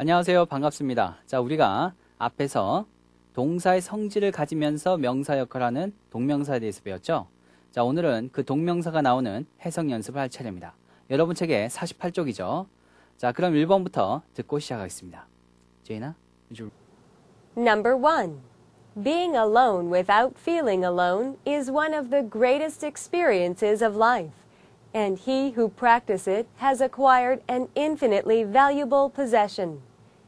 안녕하세요. 반갑습니다. 자, 우리가 앞에서 동사의 성질을 가지면서 명사 역할을 하는 동명사에 대해서 배웠죠? 자, 오늘은 그 동명사가 나오는 해석 연습을 할 차례입니다. 여러분 책에 48쪽이죠? 자, 그럼 1번부터 듣고 시작하겠습니다. 제이나? Number 1. Being alone without feeling alone is one of the greatest experiences of life, and he who practices it has acquired an infinitely valuable possession.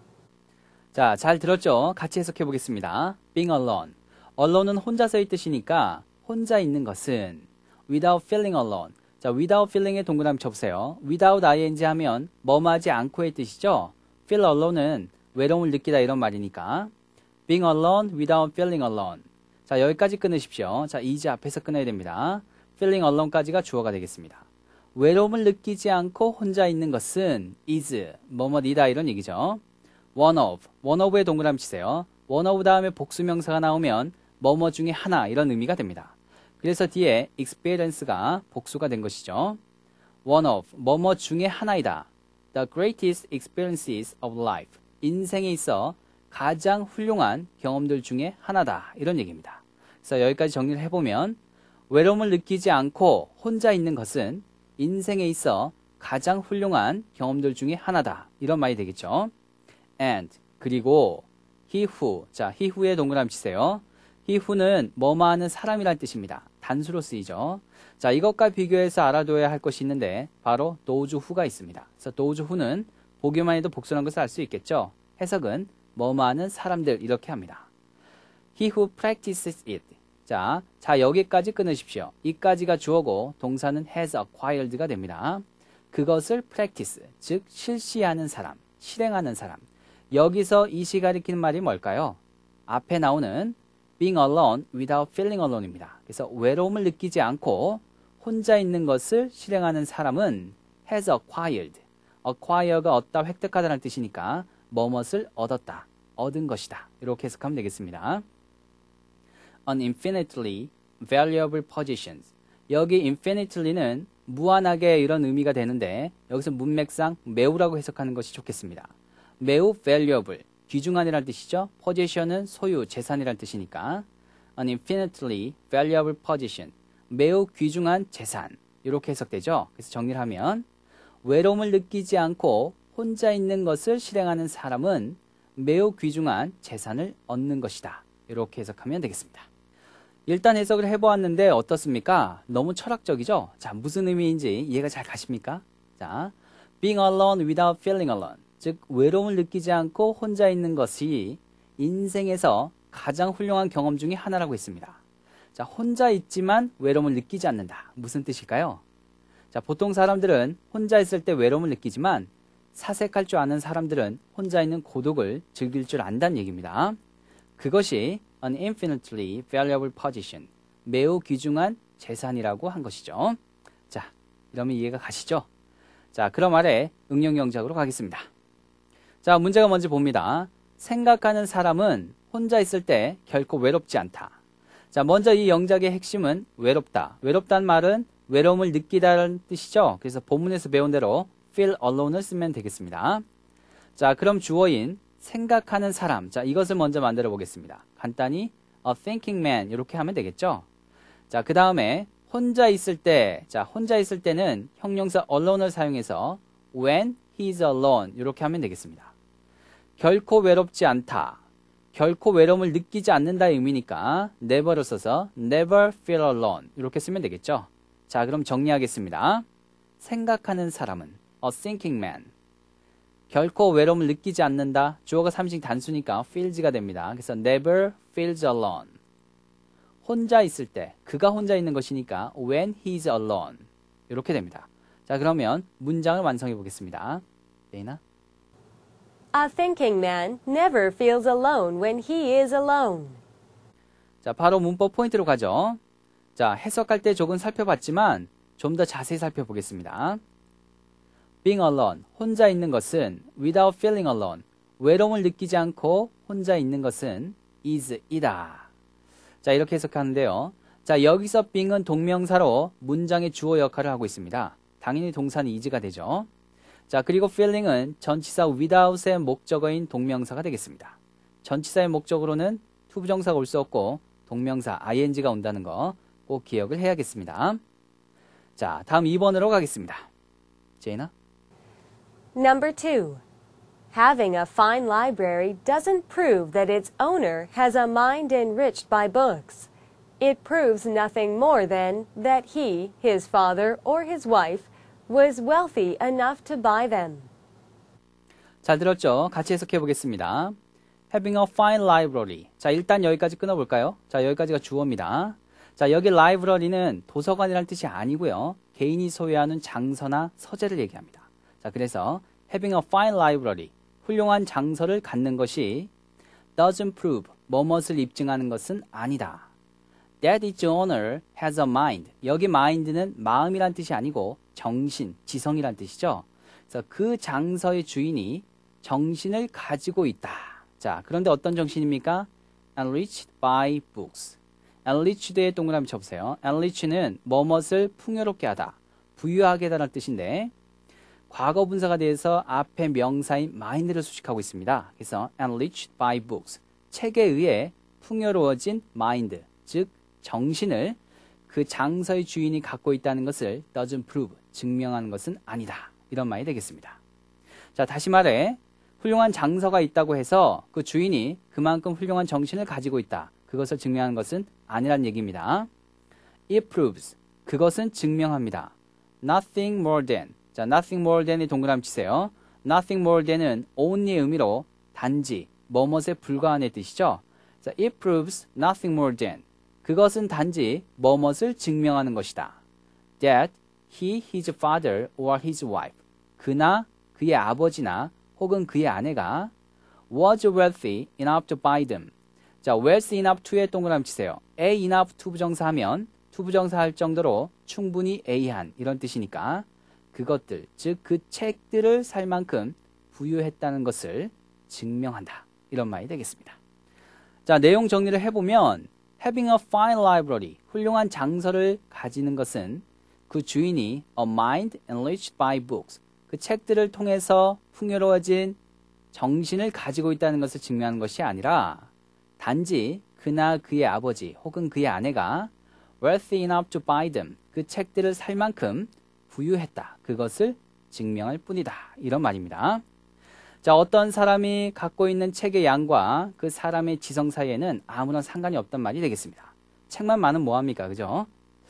자, 잘 들었죠? 같이 해석해 보겠습니다. Being alone. alone은 혼자서의 뜻이니까 혼자 있는 것은 without feeling alone. 자, without feeling에 동그라미 쳐보세요. without ing 하면 뭐뭐하지 않고의 뜻이죠? feel alone은 외로움을 느끼다 이런 말이니까 being alone without feeling alone. 자, 여기까지 끊으십시오. 자, is 앞에서 끊어야 됩니다. feeling alone까지가 주어가 되겠습니다. 외로움을 느끼지 않고 혼자 있는 것은 is 뭐뭐이다 이런 얘기죠. one of의 동그라미 치세요. one of 다음에 복수명사가 나오면 뭐뭐 중에 하나 이런 의미가 됩니다. 그래서 뒤에 experience가 복수가 된 것이죠. one of 뭐뭐 중에 하나이다. The greatest experiences of life. 인생에 있어 가장 훌륭한 경험들 중에 하나다 이런 얘기입니다. 그래서 여기까지 정리를 해보면 외로움을 느끼지 않고 혼자 있는 것은 인생에 있어 가장 훌륭한 경험들 중에 하나다 이런 말이 되겠죠. And 그리고 he who. 자, he who의 동그라미 치세요. he who는 뭐뭐 하는 사람이란 뜻입니다. 단수로 쓰이죠. 자, 이것과 비교해서 알아둬야 할 것이 있는데 바로 those who가 있습니다. 그래서 those who는 보기만 해도 복수라는 것을 알 수 있겠죠. 해석은 뭐뭐 하는 사람들 이렇게 합니다. he who practices it. 자, 여기까지 끊으십시오. 이까지가 주어고 동사는 has acquired가 됩니다. 그것을 practice, 즉 실시하는 사람, 실행하는 사람. 여기서 이시 가리키는 말이 뭘까요? 앞에 나오는 being alone without feeling alone입니다. 그래서 외로움을 느끼지 않고 혼자 있는 것을 실행하는 사람은 has acquired. acquire가 얻다, 획득하다라는 뜻이니까 뭐뭇을 얻었다, 얻은 것이다. 이렇게 해석하면 되겠습니다. An infinitely valuable possession. 여기 infinitely는 무한하게 이런 의미가 되는데 여기서 문맥상 매우라고 해석하는 것이 좋겠습니다. 매우 valuable, 귀중한이라는 뜻이죠. possession은 소유, 재산이라는 뜻이니까 an infinitely valuable possession, 매우 귀중한 재산 이렇게 해석되죠. 그래서 정리를 하면 외로움을 느끼지 않고 혼자 있는 것을 실행하는 사람은 매우 귀중한 재산을 얻는 것이다. 이렇게 해석하면 되겠습니다. 일단 해석을 해보았는데 어떻습니까? 너무 철학적이죠? 자, 무슨 의미인지 이해가 잘 가십니까? 자, being alone without feeling alone. 즉, 외로움을 느끼지 않고 혼자 있는 것이 인생에서 가장 훌륭한 경험 중에 하나라고 했습니다. 자, 혼자 있지만 외로움을 느끼지 않는다. 무슨 뜻일까요? 자, 보통 사람들은 혼자 있을 때 외로움을 느끼지만 사색할 줄 아는 사람들은 혼자 있는 고독을 즐길 줄 안다는 얘기입니다. 그것이 an infinitely valuable possession, 매우 귀중한 재산이라고 한 것이죠. 자, 이러면 이해가 가시죠? 자, 그럼 아래 응용 영작으로 가겠습니다. 자, 문제가 뭔지 봅니다. 생각하는 사람은 혼자 있을 때 결코 외롭지 않다. 자, 먼저 이 영작의 핵심은 외롭다. 외롭다는 말은 외로움을 느끼다는 뜻이죠. 그래서 본문에서 배운 대로 feel alone을 쓰면 되겠습니다. 자, 그럼 주어인 생각하는 사람. 자, 이것을 먼저 만들어 보겠습니다. 간단히 a thinking man 이렇게 하면 되겠죠. 자, 그 다음에 혼자 있을 때, 자, 혼자 있을 때는 형용사 alone을 사용해서 when he is alone 이렇게 하면 되겠습니다. 결코 외롭지 않다. 결코 외로움을 느끼지 않는다의 의미니까 never를 써서 never feel alone 이렇게 쓰면 되겠죠. 자, 그럼 정리하겠습니다. 생각하는 사람은 a thinking man. 결코 외로움을 느끼지 않는다. 주어가 3인칭 단수니까 feels가 됩니다. 그래서 never feels alone. 혼자 있을 때, 그가 혼자 있는 것이니까 when he is alone. 이렇게 됩니다. 자, 그러면 문장을 완성해 보겠습니다. 레이나? A thinking man never feels alone when he is alone. 자, 바로 문법 포인트로 가죠. 자, 해석할 때 조금 살펴봤지만 좀 더 자세히 살펴보겠습니다. being alone, 혼자 있는 것은 without feeling alone, 외로움을 느끼지 않고 혼자 있는 것은 is, 이다. 자, 이렇게 해석하는데요. 자, 여기서 being은 동명사로 문장의 주어 역할을 하고 있습니다. 당연히 동사는 is가 되죠. 자, 그리고 feeling은 전치사 without의 목적어인 동명사가 되겠습니다. 전치사의 목적으로는 투부정사가 올 수 없고 동명사 ing가 온다는 거 꼭 기억을 해야겠습니다. 자, 다음 2번으로 가겠습니다. 제이나? Number 2. Having a fine library doesn't prove that its owner has a mind enriched by books. It proves nothing more than that he, his father, or his wife was wealthy enough to buy them. 잘 들었죠? 같이 해석해 보겠습니다. Having a fine library. 자, 일단 여기까지 끊어볼까요? 자, 여기까지가 주어입니다. 자, 여기 library는 도서관이란 뜻이 아니고요. 개인이 소유하는 장서나 서재를 얘기합니다. 자, 그래서 having a fine library, 훌륭한 장서를 갖는 것이 doesn't prove, 뭐뭇을 입증하는 것은 아니다. That its owner has a mind. 여기 mind는 마음이란 뜻이 아니고 정신, 지성이란 뜻이죠. 그래서 그 장서의 주인이 정신을 가지고 있다. 자, 그런데 어떤 정신입니까? Enriched by books. enriched의 동그라미 쳐보세요. enrich는 뭐뭇을 풍요롭게 하다, 부유하게 하다는 뜻인데 과거 분사가 돼서 앞에 명사인 mind를 수식하고 있습니다. 그래서 enriched by books. 책에 의해 풍요로워진 mind, 즉 정신을 그 장서의 주인이 갖고 있다는 것을 doesn't prove, 증명하는 것은 아니다. 이런 말이 되겠습니다. 자, 다시 말해 훌륭한 장서가 있다고 해서 그 주인이 그만큼 훌륭한 정신을 가지고 있다. 그것을 증명하는 것은 아니란 얘기입니다. It proves, 그것은 증명합니다. Nothing more than. 자, nothing more than이 동그라미 치세요. Nothing more than은 only의 의미로 단지, 뭐뭇에 불과한의 뜻이죠. 자, it proves nothing more than. 그것은 단지 뭐뭇을 증명하는 것이다. That he, his father, or his wife. 그나, 그의 아버지나 혹은 그의 아내가 was wealthy enough to buy them. 자, was enough to에 동그라미 치세요. a enough to 부정사 하면 투부정사 할 정도로 충분히 A한 이런 뜻이니까 그것들, 즉 그 책들을 살 만큼 부유했다는 것을 증명한다. 이런 말이 되겠습니다. 자, 내용 정리를 해보면 having a fine library, 훌륭한 장서를 가지는 것은 그 주인이 a mind enriched by books, 그 책들을 통해서 풍요로워진 정신을 가지고 있다는 것을 증명하는 것이 아니라 단지 그나 그의 아버지 혹은 그의 아내가 wealthy enough to buy them, 그 책들을 살 만큼 부유했다. 그것을 증명할 뿐이다. 이런 말입니다. 자, 어떤 사람이 갖고 있는 책의 양과 그 사람의 지성 사이에는 아무런 상관이 없단 말이 되겠습니다. 책만 많으면 뭐합니까? 그죠?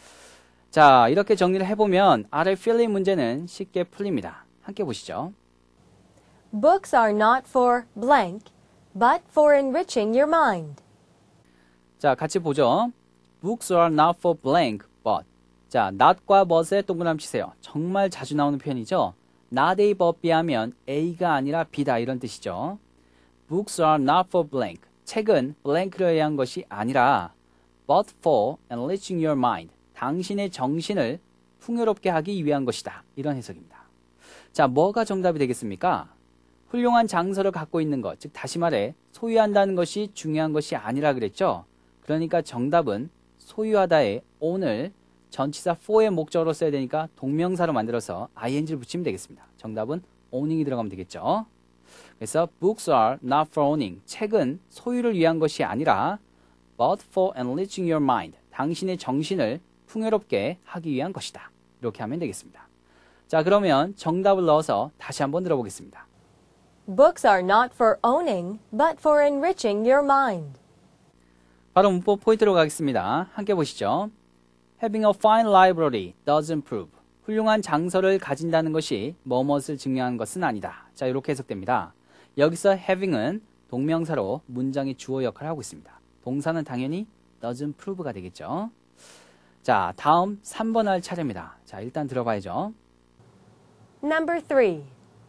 자, 이렇게 정리를 해보면 아래 필링 문제는 쉽게 풀립니다. 함께 보시죠. Books are not for blank, but for enriching your mind. 자, 같이 보죠. Books are not for blank, but. 자, not과 but에 동그라미 치세요. 정말 자주 나오는 표현이죠. not A but B 하면 A가 아니라 B다 이런 뜻이죠. Books are not for blank. 책은 blank를 위한 것이 아니라 but for enriching your mind. 당신의 정신을 풍요롭게 하기 위한 것이다. 이런 해석입니다. 자, 뭐가 정답이 되겠습니까? 훌륭한 장서를 갖고 있는 것, 즉 다시 말해 소유한다는 것이 중요한 것이 아니라 그랬죠. 그러니까 정답은 소유하다의 own을 전치사 for의 목적으로 써야 되니까 동명사로 만들어서 ing를 붙이면 되겠습니다. 정답은 owning이 들어가면 되겠죠. 그래서 books are not for owning. 책은 소유를 위한 것이 아니라 but for enriching your mind. 당신의 정신을 풍요롭게 하기 위한 것이다. 이렇게 하면 되겠습니다. 자, 그러면 정답을 넣어서 다시 한번 들어보겠습니다. Books are not for owning, but for enriching your mind. 바로 문법 포인트로 가겠습니다. 함께 보시죠. Having a fine library doesn't prove. 훌륭한 장서를 가진다는 것이 뭐뭇을 증명하는 것은 아니다. 자, 이렇게 해석됩니다. 여기서 having은 동명사로 문장의 주어 역할을 하고 있습니다. 동사는 당연히 doesn't prove가 되겠죠. 자, 다음 3번 할 차례입니다. 자, 일단 들어봐야죠. Number 3.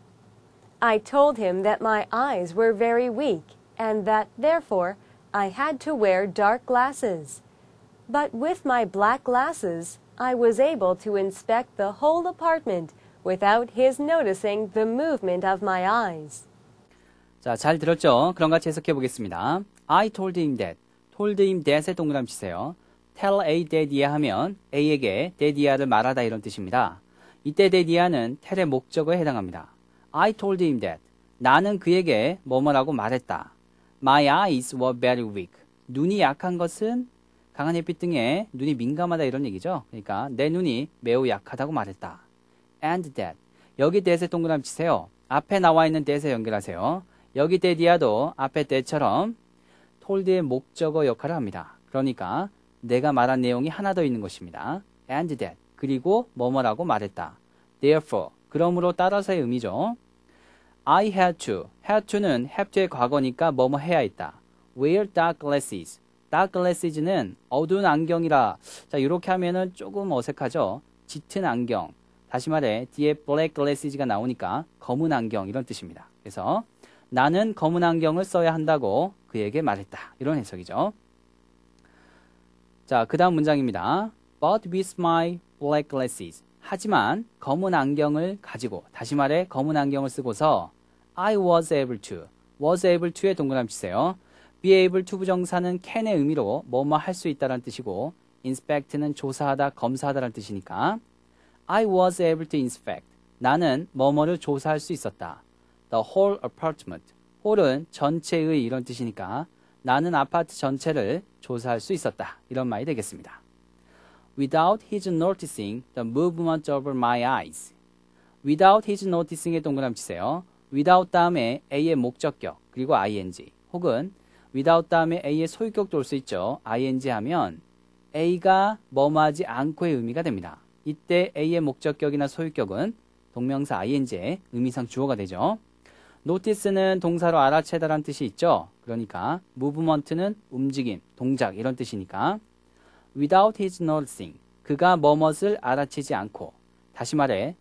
I told him that my eyes were very weak and that, therefore, I had to wear dark glasses. But with my black glasses, I was able to inspect the whole apartment without his noticing the movement of my eyes. 자, 잘 들었죠? 그럼 같이 해석해 보겠습니다. I told him that. told him that에 동그라미 치세요. tell A that yeah 하면 A에게 that yeah를 말하다 이런 뜻입니다. 이때 that yeah는 tell의 목적어에 해당합니다. I told him that. 나는 그에게 뭐뭐라고 말했다. My eyes were very weak. 눈이 약한 것은 강한 햇빛 등에 눈이 민감하다 이런 얘기죠. 그러니까 내 눈이 매우 약하다고 말했다. And that. 여기 that에 동그라미 치세요. 앞에 나와 있는 that에 연결하세요. 여기 that이야도 앞에 that처럼 told의 목적어 역할을 합니다. 그러니까 내가 말한 내용이 하나 더 있는 것입니다. And that. 그리고 뭐뭐라고 말했다. Therefore. 그러므로 따라서의 의미죠. I had to. had to는 have to의 과거니까 뭐뭐 해야 했다. Wear dark glasses. dark glasses는 어두운 안경이라. 자, 이렇게 하면은 조금 어색하죠. 짙은 안경. 다시 말해 뒤에 black glasses가 나오니까 검은 안경 이런 뜻입니다. 그래서 나는 검은 안경을 써야 한다고 그에게 말했다. 이런 해석이죠. 자, 그 다음 문장입니다. But with my black glasses. 하지만 검은 안경을 가지고, 다시 말해 검은 안경을 쓰고서 I was able to. was able to에 동그라미 치세요. be able to 부정사는 can의 의미로 뭐뭐 할 수 있다라는 뜻이고 inspect는 조사하다, 검사하다라는 뜻이니까 I was able to inspect. 나는 뭐뭐를 조사할 수 있었다. The whole apartment. whole은 전체의 이런 뜻이니까 나는 아파트 전체를 조사할 수 있었다. 이런 말이 되겠습니다. Without his noticing the movement of my eyes. Without his noticing에 동그라미 치세요. without 다음에 A의 목적격 그리고 ing 혹은 without 다음에 A의 소유격도 올 수 있죠. ing 하면 A가 뭐뭐하지 않고의 의미가 됩니다. 이때 A의 목적격이나 소유격은 동명사 ing의 의미상 주어가 되죠. notice는 동사로 알아채다라는 뜻이 있죠. 그러니까 movement는 움직임, 동작 이런 뜻이니까 without his noticing 그가 뭐뭇을 알아채지 않고 다시 말해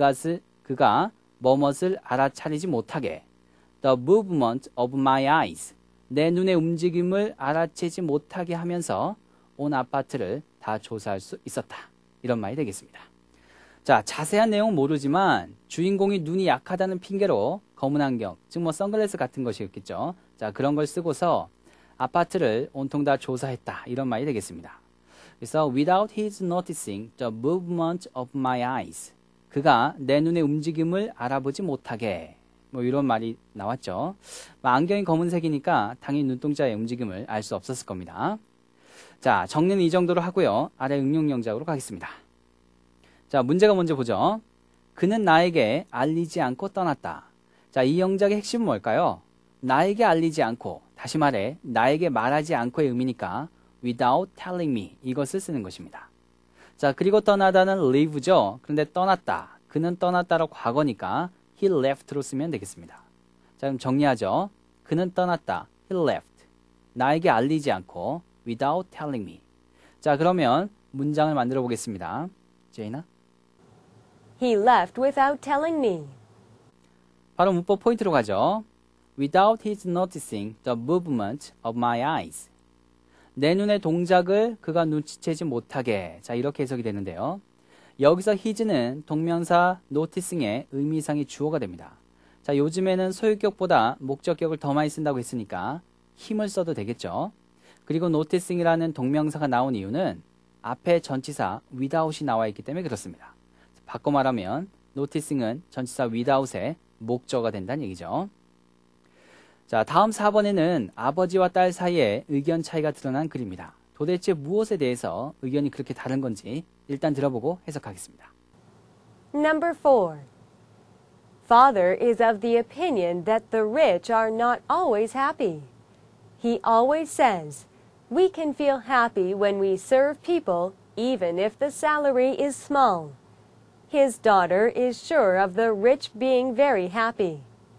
그가 뭐뭇을 알아차리지 못하게 the movement of my eyes 내 눈의 움직임을 알아채지 못하게 하면서 온 아파트를 다 조사할 수 있었다. 이런 말이 되겠습니다. 자, 자세한 내용은 모르지만 주인공이 눈이 약하다는 핑계로 검은 안경, 즉 뭐 선글라스 같은 것이었겠죠. 자, 그런 걸 쓰고서 아파트를 온통 다 조사했다. 이런 말이 되겠습니다. 그래서 without his noticing the movement of my eyes 그가 내 눈의 움직임을 알아보지 못하게 뭐 이런 말이 나왔죠. 안경이 검은색이니까 당연히 눈동자의 움직임을 알 수 없었을 겁니다. 자, 정리는 이 정도로 하고요. 아래 응용영작으로 가겠습니다. 자, 문제가 먼저 보죠. 그는 나에게 알리지 않고 떠났다. 자, 이 영작의 핵심은 뭘까요? 나에게 알리지 않고, 다시 말해 나에게 말하지 않고의 의미니까 without telling me 이것을 쓰는 것입니다. 자, 그리고 떠나다는 leave죠. 그런데 떠났다. 그는 떠났다로 과거니까 he left로 쓰면 되겠습니다. 자, 그럼 정리하죠. 그는 떠났다. he left. 나에게 알리지 않고 without telling me. 자, 그러면 문장을 만들어 보겠습니다. 제이나? He left without telling me. 바로 문법 포인트로 가죠. Without his noticing the movement of my eyes. 내 눈의 동작을 그가 눈치채지 못하게. 자, 이렇게 해석이 되는데요. 여기서 his는 동명사 noticing의 의미상의 주어가 됩니다. 자, 요즘에는 소유격보다 목적격을 더 많이 쓴다고 했으니까 힘을 써도 되겠죠. 그리고 noticing이라는 동명사가 나온 이유는 앞에 전치사 without이 나와 있기 때문에 그렇습니다. 바꿔 말하면 noticing은 전치사 without의 목적어가 된다는 얘기죠. 자, 다음 4번에는 아버지와 딸 사이에 의견 차이가 드러난 글입니다. 도대체 무엇에 대해서 의견이 그렇게 다른 건지 일단 들어보고 해석하겠습니다. Number 4. Father is of the opinion that the rich are not always happy. He always says, we can feel happy when we serve people even if the salary is small. His daughter is sure of the rich being very happy.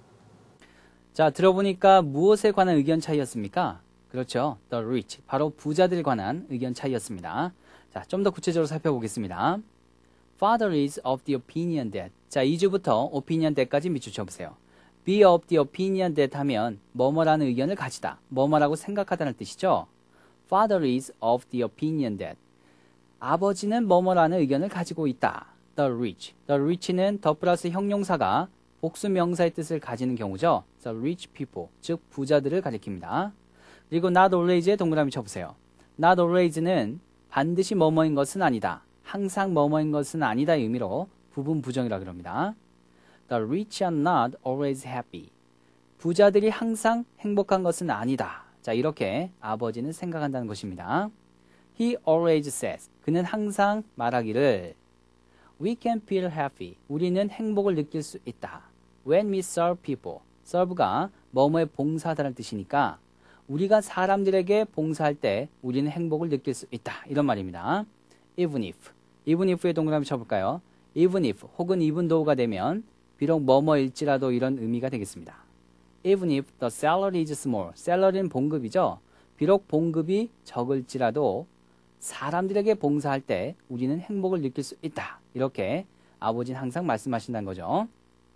자, 들어보니까 무엇에 관한 의견 차이였습니까? 그렇죠. The rich. 바로 부자들에 관한 의견 차이였습니다. 자, 좀 더 구체적으로 살펴보겠습니다. Father is of the opinion that. 자, 2주부터 opinion that까지 밑줄 쳐보세요. be of the opinion that 하면 뭐뭐라는 의견을 가지다. 뭐뭐라고 생각하다는 뜻이죠. Father is of the opinion that. 아버지는 뭐뭐라는 의견을 가지고 있다. The rich. The rich는 더 플러스 형용사가 복수 명사의 뜻을 가지는 경우죠. The rich people, 즉 부자들을 가리킵니다. 그리고 not always에 동그라미 쳐보세요. not always는 반드시 뭐뭐인 것은 아니다. 항상 뭐뭐인 것은 아니다의 의미로 부분 부정이라 그럽니다. The rich are not always happy. 부자들이 항상 행복한 것은 아니다. 자, 이렇게 아버지는 생각한다는 것입니다. He always says. 그는 항상 말하기를 We can feel happy. 우리는 행복을 느낄 수 있다. When we serve people. serve가 뭐뭐에 봉사하다는 뜻이니까 우리가 사람들에게 봉사할 때 우리는 행복을 느낄 수 있다. 이런 말입니다. Even if의 동그라미 쳐볼까요? Even if 혹은 even though가 되면 비록 뭐뭐일지라도 이런 의미가 되겠습니다. Even if the salary is small. salary는 봉급이죠. 비록 봉급이 적을지라도 사람들에게 봉사할 때 우리는 행복을 느낄 수 있다. 이렇게 아버지는 항상 말씀하신다는 거죠.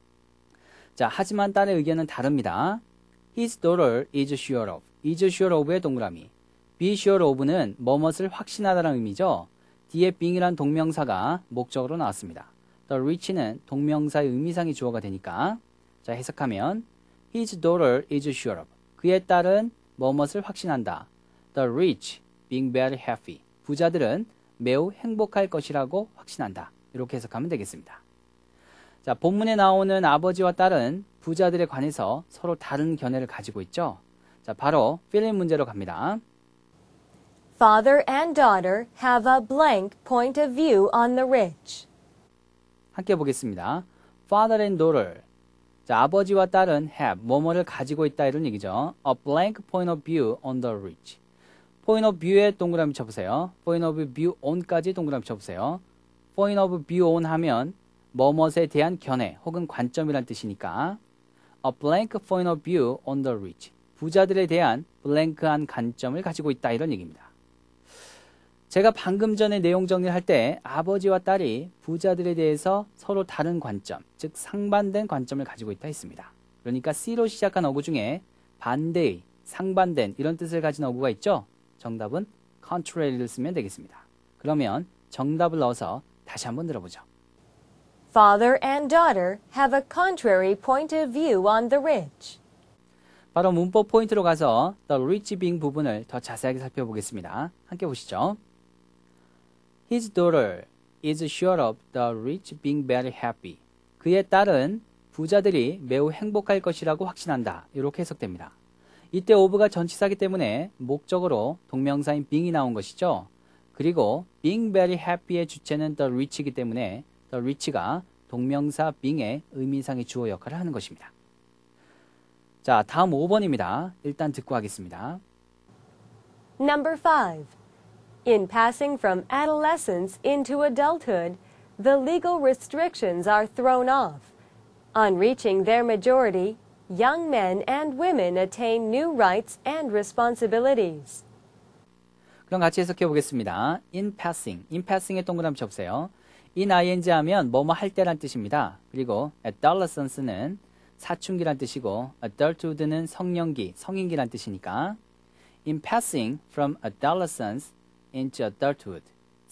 자, 하지만 딸의 의견은 다릅니다. His daughter is sure of. is sure of의 동그라미. be sure of는 뭐뭇을 확신하다는 의미죠. 뒤에 being이란 동명사가 목적으로 나왔습니다. The rich는 동명사의 의미상이 주어가 되니까 자, 해석하면 His daughter is sure of. 그의 딸은 뭐뭇을 확신한다. The rich being very happy. 부자들은 매우 행복할 것이라고 확신한다. 이렇게 해석하면 되겠습니다. 자, 본문에 나오는 아버지와 딸은 부자들에 관해서 서로 다른 견해를 가지고 있죠. 자, 바로 필링 문제로 갑니다. Father and daughter have a blank point of view on the rich. 함께 보겠습니다. Father and daughter. 자, 아버지와 딸은 have, 뭐뭐를 가지고 있다 이런 얘기죠. A blank point of view on the rich. point of view에 동그라미 쳐보세요. point of view on까지 동그라미 쳐보세요. point of view on 하면 뭐뭇에 대한 견해 혹은 관점이란 뜻이니까 a blank point of view on the rich. 부자들에 대한 블랭크한 관점을 가지고 있다 이런 얘기입니다. 제가 방금 전에 내용 정리를 할 때 아버지와 딸이 부자들에 대해서 서로 다른 관점, 즉 상반된 관점을 가지고 있다 했습니다. 그러니까 C로 시작한 어구 중에 반대의, 상반된 이런 뜻을 가진 어구가 있죠. 정답은 contrary를 쓰면 되겠습니다. 그러면 정답을 넣어서 다시 한번 들어보죠. Father and daughter have a contrary point of view on the rich. 바로 문법 포인트로 가서 the rich being 부분을 더 자세하게 살펴보겠습니다. 함께 보시죠. His daughter is sure of the rich being very happy. 그의 딸은 부자들이 매우 행복할 것이라고 확신한다. 이렇게 해석됩니다. 이때 of가 전치사기 때문에 목적으로 동명사인 being이 나온 것이죠. 그리고 being very happy의 주체는 the rich이기 때문에 the rich가 동명사 being의 의미상의 주어 역할을 하는 것입니다. 자, 다음 5번입니다. 일단 듣고 하겠습니다. Number 5. In passing from adolescence into adulthood, the legal restrictions are thrown off. On reaching their majority, young men and women attain new rights and responsibilities. 그럼 같이 해석해 보겠습니다. In passing의 동그라미 쳐보세요. in ing 하면 뭐뭐 할 때란 뜻입니다. 그리고 adolescence는 사춘기란 뜻이고 adulthood는 성년기, 성인기란 뜻이니까 in passing from adolescence into adulthood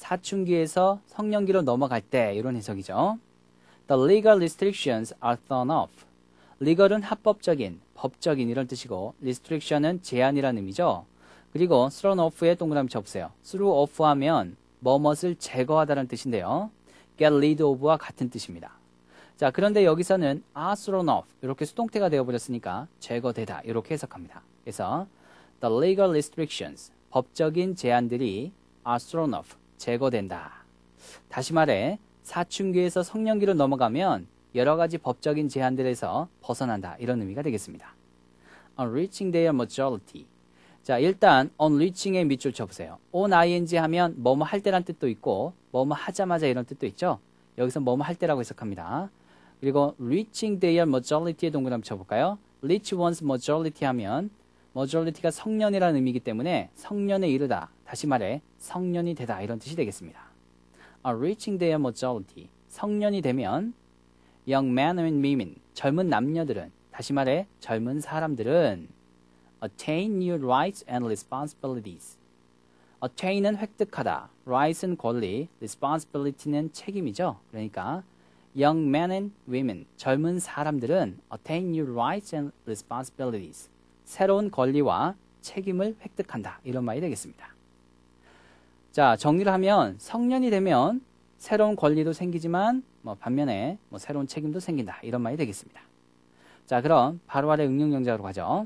사춘기에서 성년기로 넘어갈 때 이런 해석이죠. The legal restrictions are thrown off. legal은 합법적인, 법적인 이런 뜻이고 restriction은 제한이라는 의미죠. 그리고 thrown off의 동그라미 쳐보세요. throw off 하면 뭐뭇을 제거하다는 뜻인데요. get rid of와 같은 뜻입니다. 자, 그런데 여기서는 are thrown off 이렇게 수동태가 되어버렸으니까 제거되다 이렇게 해석합니다. 그래서 the legal restrictions 법적인 제한들이 are thrown off 제거된다. 다시 말해 사춘기에서 성년기로 넘어가면 여러 가지 법적인 제한들에서 벗어난다 이런 의미가 되겠습니다. On reaching their majority. 자, 일단 on reaching에 밑줄 쳐보세요. on ing 하면 뭐뭐 할 때란 뜻도 있고 뭐뭐 하자마자 이런 뜻도 있죠. 여기서 뭐뭐 할 때라고 해석합니다. 그리고 reaching their majority에 동그라미 쳐볼까요? reach one's majority 하면 majority가 성년이라는 의미이기 때문에 성년에 이르다. 다시 말해 성년이 되다 이런 뜻이 되겠습니다. reaching their majority. 성년이 되면 young men and women. 젊은 남녀들은 다시 말해 젊은 사람들은 attain new rights and responsibilities. attain은 획득하다. rights는 권리, responsibility는 책임이죠. 그러니까 young men and women, 젊은 사람들은 attain new rights and responsibilities. 새로운 권리와 책임을 획득한다. 이런 말이 되겠습니다. 자, 정리를 하면 성년이 되면 새로운 권리도 생기지만 반면에 새로운 책임도 생긴다. 이런 말이 되겠습니다. 자, 그럼 바로 아래 응용영작으로 가죠.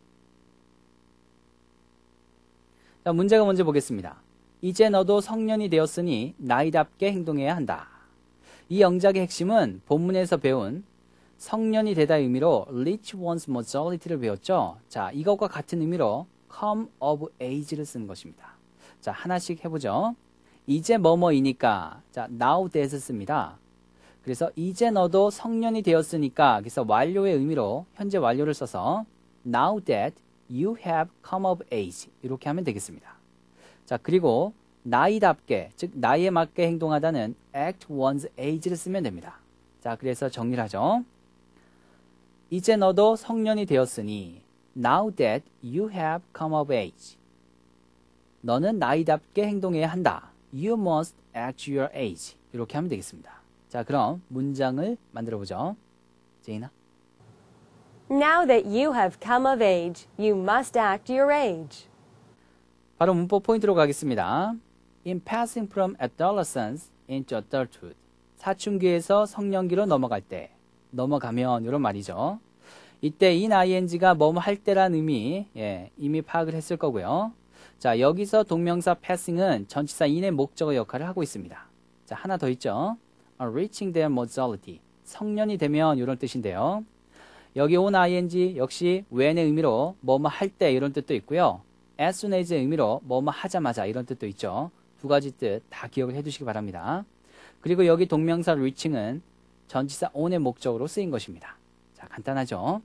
자, 문제가 먼저 보겠습니다. 이제 너도 성년이 되었으니 나이답게 행동해야 한다. 이 영작의 핵심은 본문에서 배운 성년이 되다의 의미로 reach one's majority를 배웠죠. 자, 이것과 같은 의미로 come of age를 쓰는 것입니다. 자, 하나씩 해보죠. 이제 뭐뭐이니까, 자, now that을 씁니다. 그래서 이제 너도 성년이 되었으니까, 그래서 완료의 의미로 현재 완료를 써서 now that you have come of age 이렇게 하면 되겠습니다. 자, 그리고 나이답게, 즉 나이에 맞게 행동하다는 act one's age를 쓰면 됩니다. 자, 그래서 정리를 하죠. 이제 너도 성년이 되었으니 now that you have come of age. 너는 나이답게 행동해야 한다. You must act your age. 이렇게 하면 되겠습니다. 자, 그럼 문장을 만들어 보죠. 제이나. Now that you have come of age, you must act your age. 바로 문법 포인트로 가겠습니다. In passing from adolescence into adulthood. 사춘기에서 성년기로 넘어갈 때, 넘어가면 이런 말이죠. 이때 in ing가 뭐뭐 할 때란 의미 이미 파악을 했을 거고요. 자, 여기서 동명사 passing은 전치사 in의 목적어 역할을 하고 있습니다. 자, 하나 더 있죠. reaching their majority. 성년이 되면 이런 뜻인데요. 여기 on ing 역시 when의 의미로 뭐뭐 할 때 이런 뜻도 있고요. as soon as의 의미로 뭐뭐 하자마자 이런 뜻도 있죠. 두 가지 뜻 다 기억을 해두시기 바랍니다. 그리고 여기 동명사 reaching은 전치사 on의 목적으로 쓰인 것입니다. 자, 간단하죠?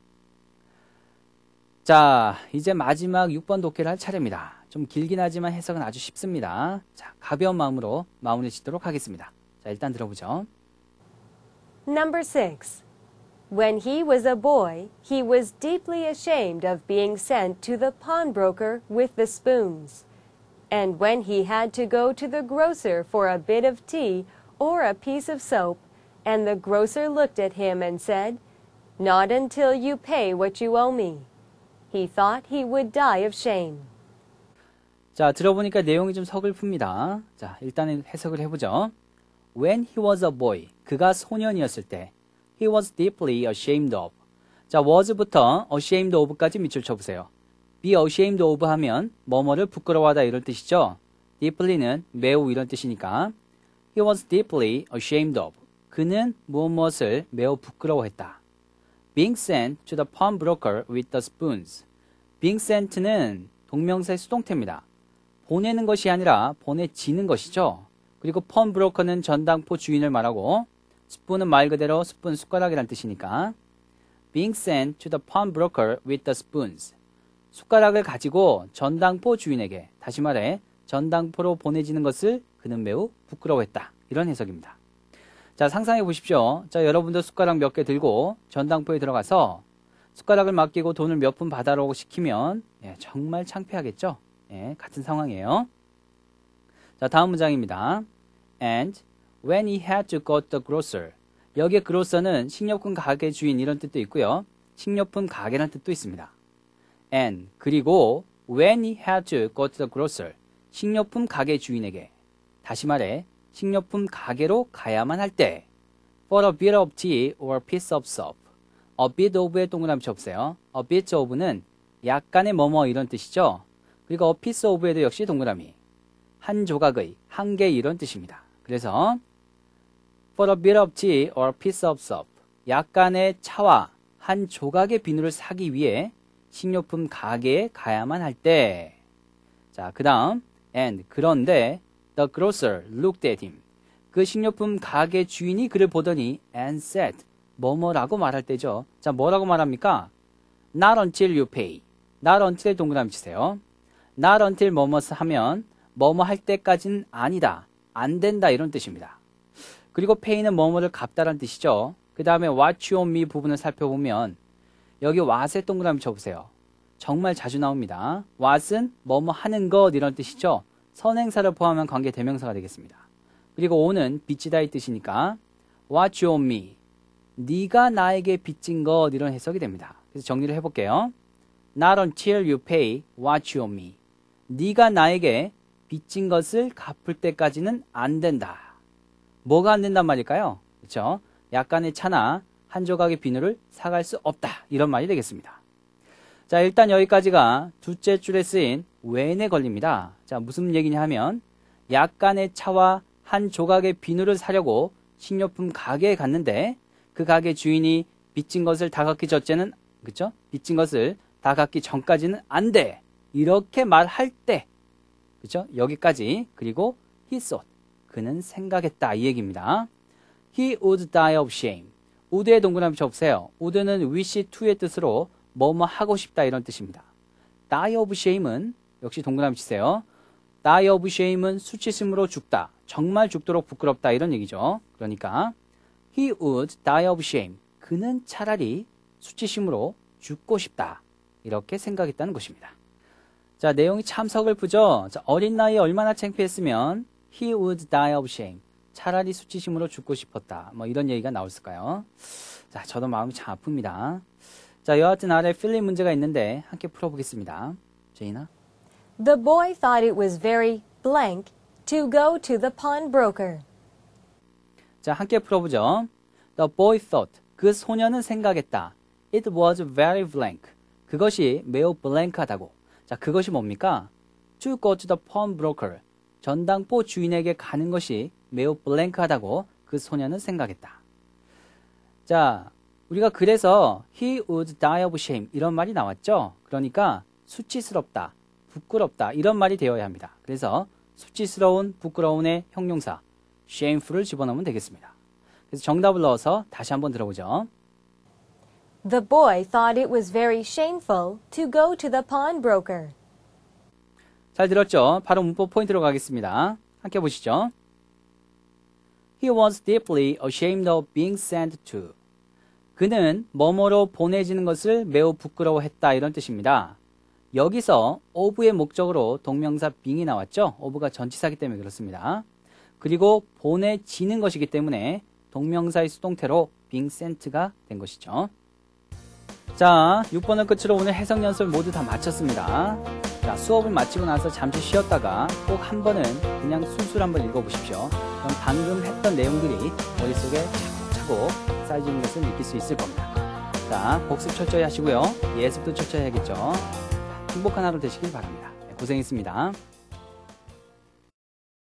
자, 이제 마지막 6번 독해를 할 차례입니다. 좀 길긴 하지만 해석은 아주 쉽습니다. 자, 가벼운 마음으로 마무리 짓도록 하겠습니다. 자, 일단 들어보죠. Number 6. When he was a boy, he was deeply ashamed of being sent to the pawnbroker with the spoons. And when he had to go to the grocer for a bit of tea or a piece of soap, and the grocer looked at him and said, "Not until you pay what you owe me," he thought he would die of shame. 자, 들어보니까 내용이 좀 서글픕니다. 자, 일단은 해석을 해보죠. When he was a boy, 그가 소년이었을 때, he was deeply ashamed of. 자, was부터 ashamed of까지 밑줄 쳐보세요. be ashamed of 하면 뭐뭐를 부끄러워하다 이런 뜻이죠. deeply는 매우 이런 뜻이니까 he was deeply ashamed of. 그는 무엇을 매우 부끄러워했다. being sent to the pawnbroker with the spoons. being sent는 동명사의 수동태입니다. 보내는 것이 아니라 보내지는 것이죠. 그리고 pawnbroker는 전당포 주인을 말하고 스푼은 말 그대로 스푼 숟가락이란 뜻이니까 being sent to the pawnbroker with the spoons. 숟가락을 가지고 전당포 주인에게, 다시 말해 전당포로 보내지는 것을 그는 매우 부끄러워했다. 이런 해석입니다. 자, 상상해 보십시오. 자, 여러분도 숟가락 몇 개 들고 전당포에 들어가서 숟가락을 맡기고 돈을 몇 푼 받아라고 시키면 정말 창피하겠죠? 같은 상황이에요. 자, 다음 문장입니다. And when he had to go to the grocer. 여기에 grocer는 식료품 가게 주인 이런 뜻도 있고요. 식료품 가게라는 뜻도 있습니다. And 그리고 when he had to go to the grocer. 식료품 가게 주인에게, 다시 말해 식료품 가게로 가야만 할 때 for a bit of tea or piece of soap. a bit of의 동그라미 쳐보세요. a bit of는 약간의 뭐뭐 이런 뜻이죠. 그리고 a piece of에도 역시 동그라미. 한 조각의, 한 개 이런 뜻입니다. 그래서 for a bit of tea or piece of soap. 약간의 차와 한 조각의 비누를 사기 위해 식료품 가게에 가야만 할 때. 자, 그 다음 and 그런데 the grocer looked at him. 그 식료품 가게 주인이 그를 보더니 and said 뭐뭐라고 말할 때죠. 자, 뭐라고 말합니까? Not until you pay. Not until에 동그라미 치세요. Not until 뭐뭐 하면 뭐뭐 할 때까지는 아니다, 안 된다 이런 뜻입니다. 그리고 pay는 뭐뭐를 갚다라는 뜻이죠. 그 다음에 what you owe me 부분을 살펴보면 여기 what에 동그라미 쳐보세요. 정말 자주 나옵니다. what은 뭐뭐 하는 것 이런 뜻이죠. 선행사를 포함한 관계 대명사가 되겠습니다. 그리고 ow는 빚지다 이 뜻이니까 what you owe me. 네가 나에게 빚진 것 이런 해석이 됩니다. 그래서 정리를 해볼게요. Not until you pay what you owe me. 네가 나에게 빚진 것을 갚을 때까지는 안 된다. 뭐가 안 된단 말일까요? 그렇죠? 약간의 차나 한 조각의 비누를 사갈 수 없다. 이런 말이 되겠습니다. 자, 일단 여기까지가 둘째 줄에 쓰인 when에 걸립니다. 자, 무슨 얘기냐 하면 약간의 차와 한 조각의 비누를 사려고 식료품 가게에 갔는데 그 가게 주인이 빚진 것을 다 갚기 전째는 그렇죠? 빚진 것을 다 갚기 전까지는 안 돼. 이렇게 말할 때 그렇죠? 여기까지. 그리고 he thought. 그는 생각했다. 이 얘기입니다. He would die of shame. would의 동그라미 쳐보세요. would는 wish to의 뜻으로 뭐뭐 하고 싶다 이런 뜻입니다. die of shame은 역시 동그라미 치세요. die of shame은 수치심으로 죽다. 정말 죽도록 부끄럽다 이런 얘기죠. 그러니까 he would die of shame. 그는 차라리 수치심으로 죽고 싶다. 이렇게 생각했다는 것입니다. 자, 내용이 참 서글프죠? 자, 어린 나이에 얼마나 창피했으면 he would die of shame. 차라리 수치심으로 죽고 싶었다. 뭐 이런 얘기가 나왔을까요? 자, 저도 마음이 참 아픕니다. 자, 여하튼 아래 필링 문제가 있는데 함께 풀어보겠습니다. 제이나? The boy thought it was very blank to go to the pawnbroker. 자, 함께 풀어보죠. The boy thought. 그 소년은 생각했다. It was very blank. 그것이 매우 블랭크하다고. 자, 그것이 뭡니까? To go to the pawnbroker. 전당포 주인에게 가는 것이 매우 블랭크하다고 그 소년은 생각했다. 자, 우리가 그래서 he would die of shame 이런 말이 나왔죠? 그러니까 수치스럽다, 부끄럽다 이런 말이 되어야 합니다. 그래서 수치스러운, 부끄러운의 형용사 shameful을 집어넣으면 되겠습니다. 그래서 정답을 넣어서 다시 한번 들어보죠. The boy thought it was very shameful to go to the pawnbroker. 잘 들었죠? 바로 문법 포인트로 가겠습니다. 함께 보시죠. He was deeply ashamed of being sent to. 그는 뭐뭐로 보내지는 것을 매우 부끄러워했다 이런 뜻입니다. 여기서 of의 목적으로 동명사 being이 나왔죠? of가 전치사기 때문에 그렇습니다. 그리고 보내지는 것이기 때문에 동명사의 수동태로 being sent가 된 것이죠. 자, 6번을 끝으로 오늘 해석 연습을 모두 다 마쳤습니다. 자, 수업을 마치고 나서 잠시 쉬었다가 꼭 한 번은 그냥 술술 한번 읽어보십시오. 그럼 방금 했던 내용들이 머릿속에 차곡차곡 쌓여지는 것을 느낄 수 있을 겁니다. 자, 복습 철저히 하시고요. 예습도 철저히 해야겠죠. 행복한 하루 되시길 바랍니다. 고생했습니다.